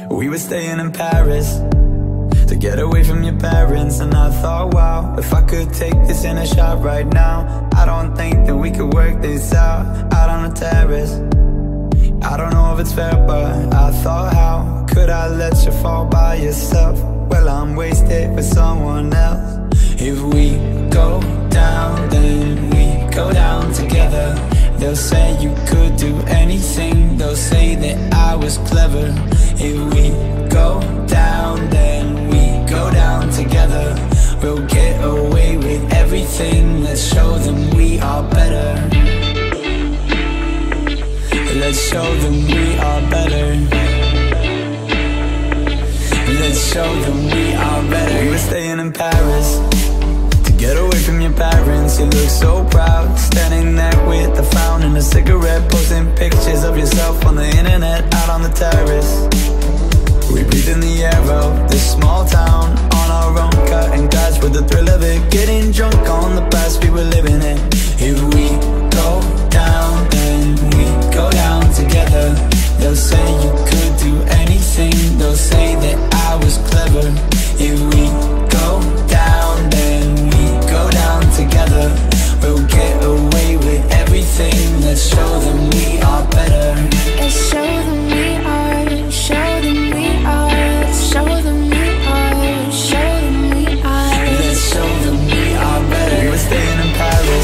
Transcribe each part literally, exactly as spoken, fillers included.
We were staying in Paris to get away from your parents. And I thought, wow, if I could take this in a shot right now, I don't think that we could work this out, out on the terrace. I don't know if it's fair, but I thought, how could I let you fall by yourself? Well, I'm wasted with someone else. If we go down, then we go down together. They'll say you could do anything, they'll say that I was clever. If we go down, then we go down together. We'll get away with everything, let's show them we are better. Let's show them we are better. Let's show them we are better. We were staying in Paris to get away from your parents. You look so proud, standing there with a frown and a cigarette, posting pictures of yourself on the internet, out on the terrace. We breathe in the air of this small town on our own, cutting glass with the thrill of it, getting drunk on the past we were living in. If we go down, then we go down together. They'll say you could do anything, they'll say that I was clever. If we go down, then we go down together. We'll get away with everything, let's show them we are better. Let's show them we are, show them we are, show them we are, show them we are. Let's show them we are better. We were staying in Paris.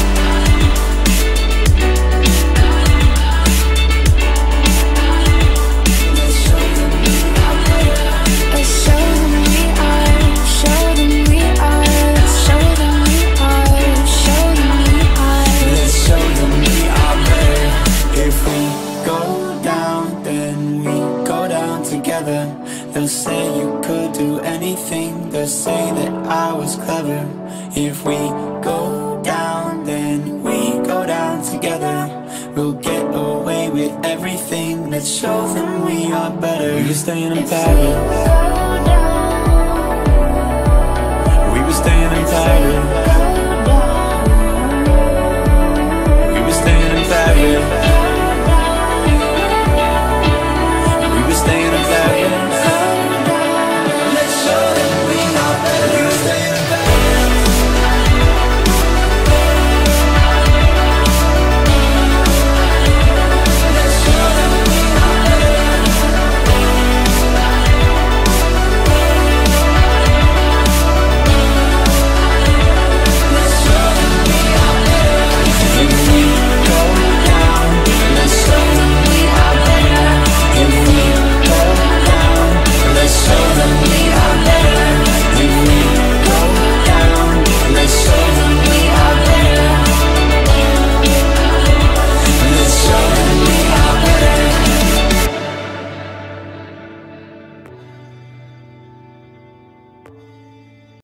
They'll say you could do anything, they'll say that I was clever. If we go down, then we go down together. We'll get away with everything, let's show them we are better. We're staying in Paris.